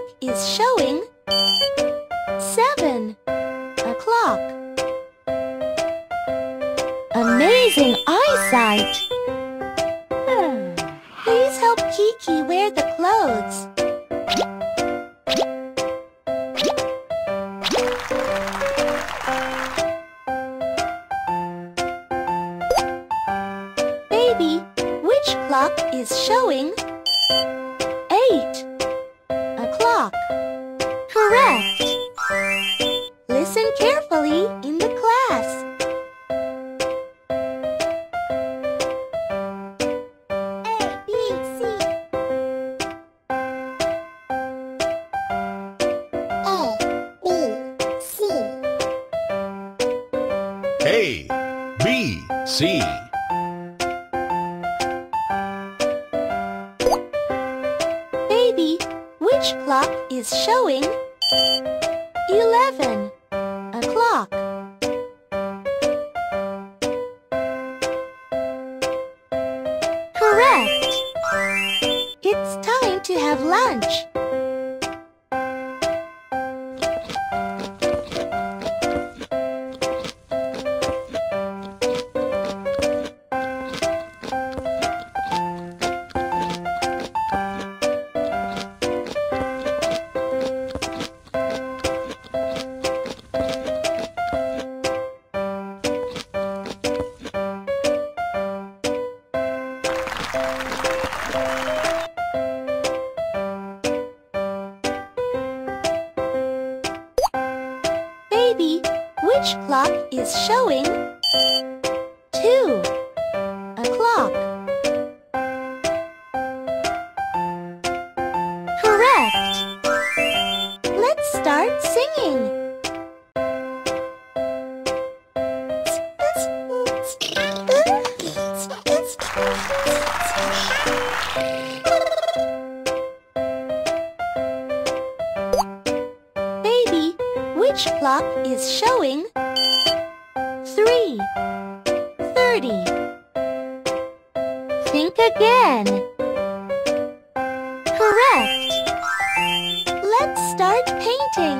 is showing 7 o'clock. Amazing eyesight! Please help Kiki wear the clothes. Baby, which clock is showing 8 o'clock? Correct! Listen carefully in the class. A, B, C. A, B, C. Baby, which clock is showing 11 o'clock? Correct! It's time to have lunch. Baby, which clock is showing 2 o'clock? Correct! Let's start singing. Baby, which clock is showing 3:30? Think again. Correct. Let's start painting.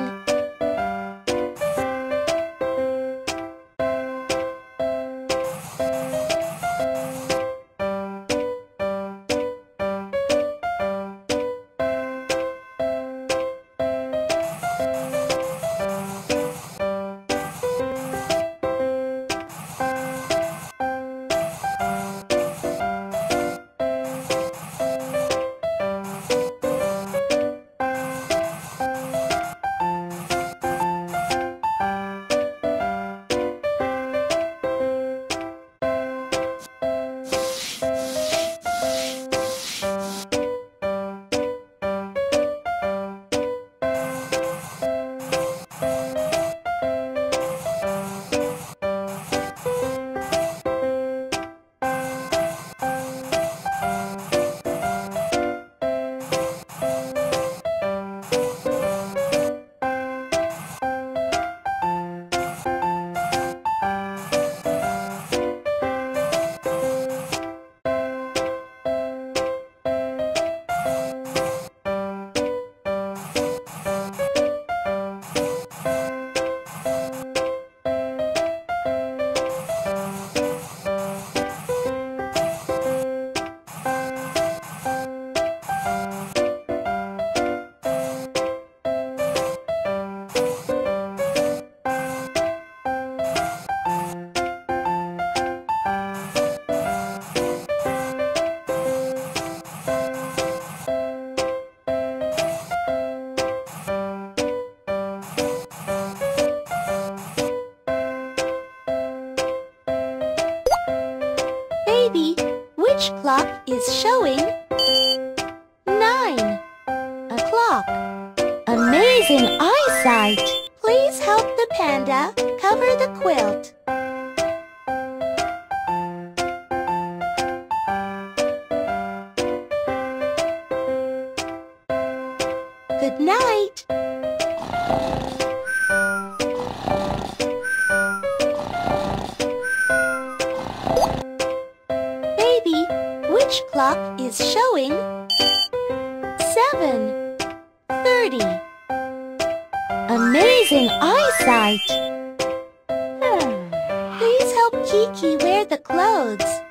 Baby, which clock is showing 9 o'clock? Amazing eyesight! Please help the panda cover the quilt. Good night! Baby, which clock is showing 7:30? dirty. Amazing eyesight. Please help Kiki wear the clothes.